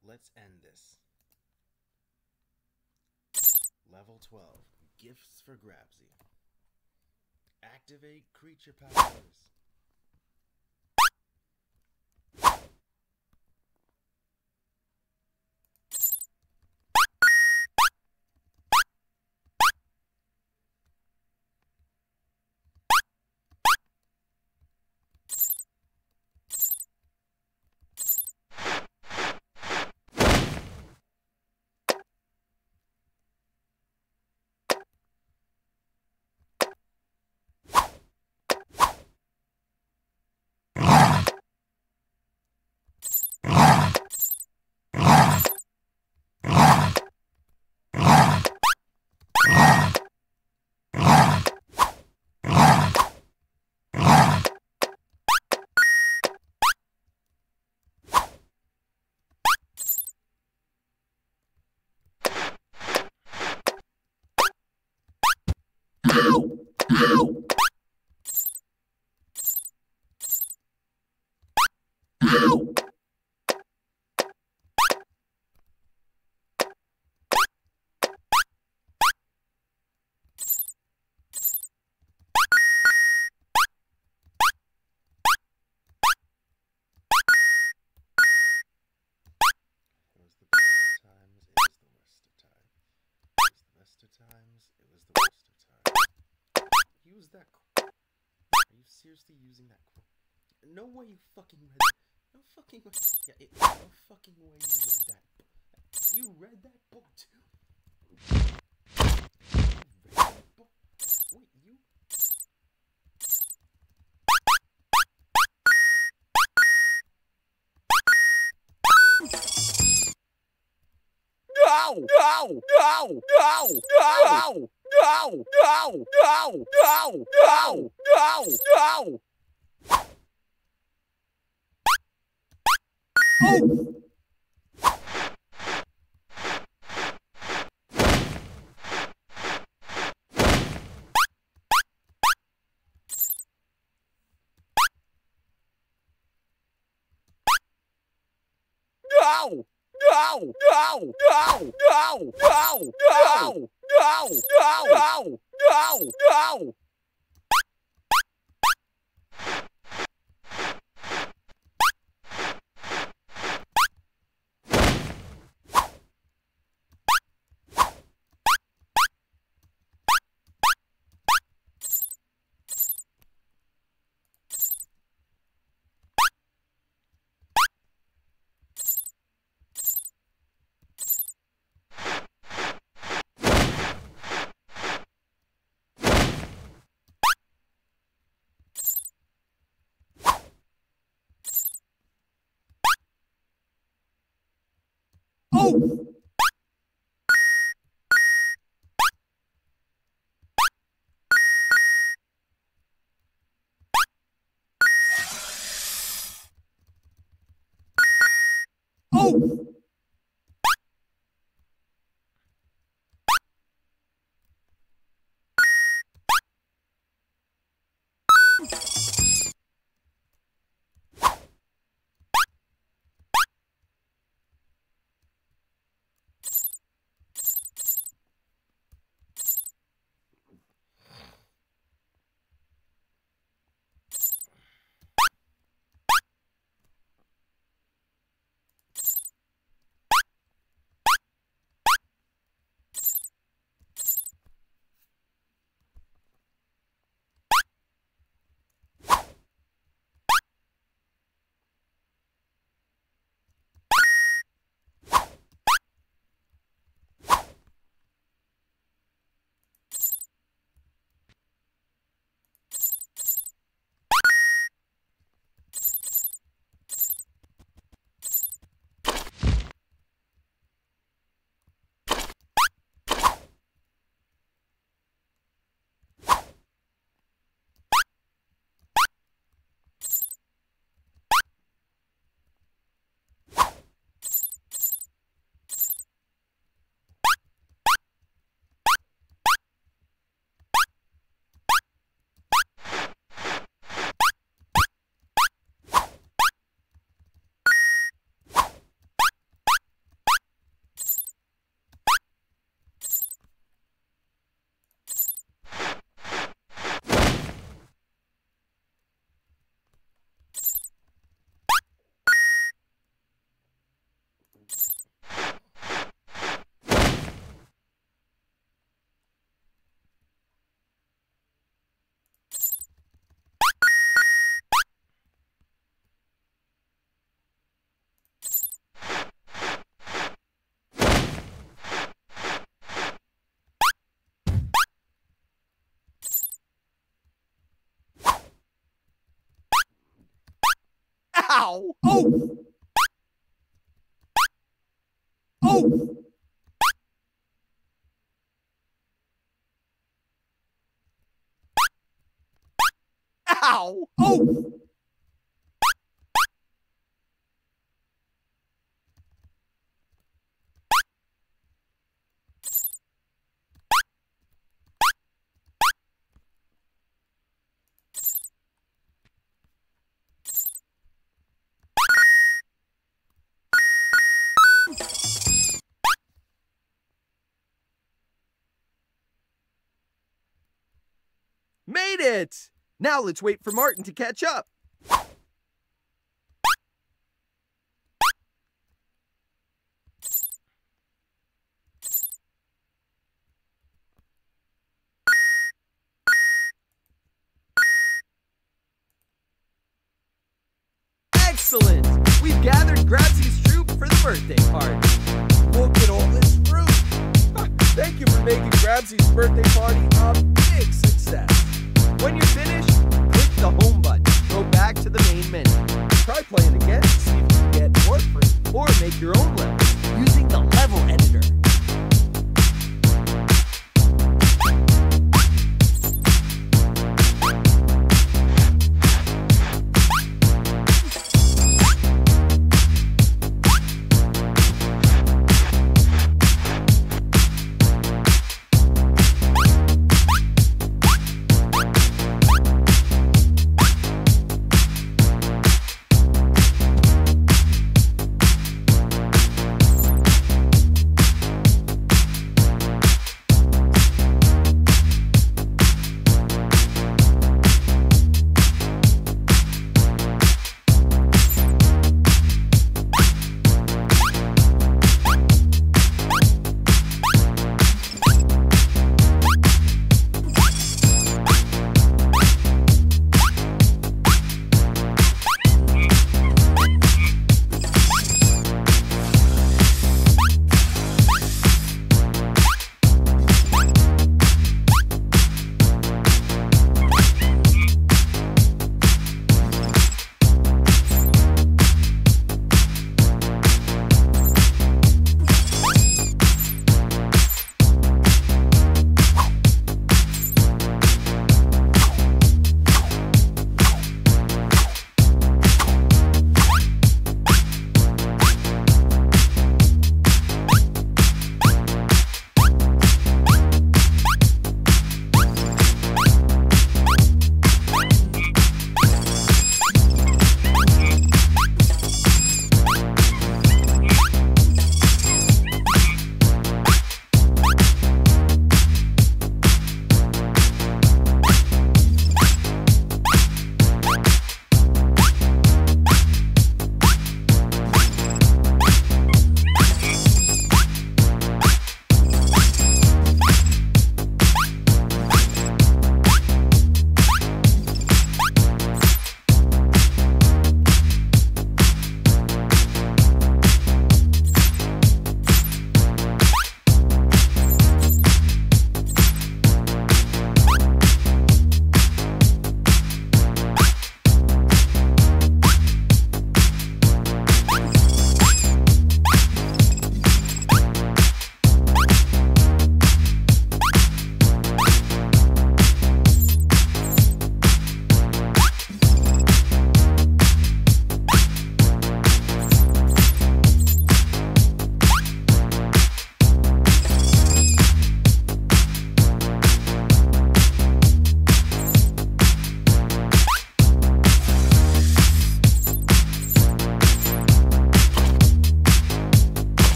let's end this. Level 12. Gifts for Grabsy. Activate creature powers. It was the best of times. Use that quote. Are you seriously using that quote? No way you fucking read that. No fucking way. Yeah, no fucking way you read that book. You read that book too? You read that book? Wait, you? No! No! No! No! No! No! No! No! No! No! No! No! Oh! No! No! No! No! No! No! No! No! No! No! No! Oh! Oh! Ow! Oh! Oh! Ow! Oh! Made it! Now let's wait for Martin to catch up. Excellent! We've gathered Grabsy's troop for the birthday party. Look at all this fruit! Thank you for making Grabsy's birthday party a big success. When you're finished, click the home button. Go back to the main menu. Try playing again to see if you can get more fruit or make your own level using the level editor.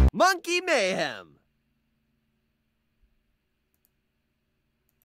Monkey Mayhem!